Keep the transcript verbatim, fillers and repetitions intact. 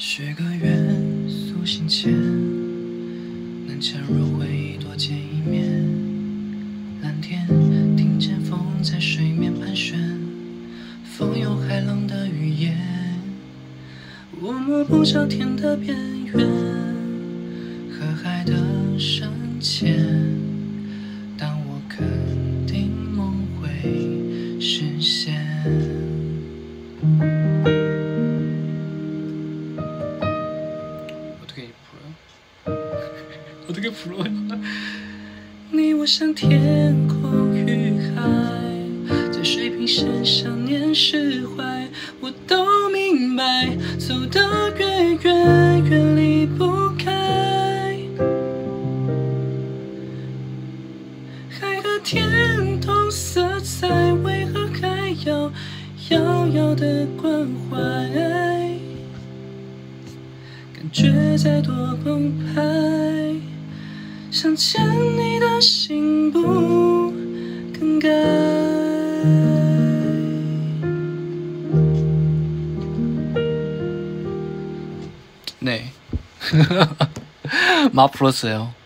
许个愿，塑心间，能潜入回忆多见一面。蓝天，听见风在水面盘旋，风有海浪的语言。我摸不着天的边缘，和海的深浅。但我肯定梦会实现。 어떻게 불러요?你我像天空与海，在水平线上念释怀，我都明白，走得越远越离不开。海和天同色彩，为何还要遥遥的关怀？感觉再多澎湃。 想牵你的心不更改。네. 마 풀었어요.